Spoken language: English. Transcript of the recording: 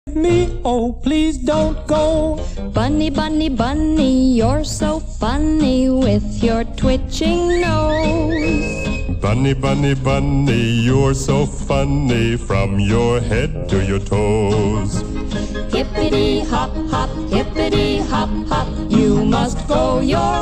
me, oh please don't go. Bunny, bunny, bunny, you're so funny with your twitching nose. Bunny, bunny, bunny, you're so funny from your head to your toes. Hippity hop hop, hippity hop hop, you must go your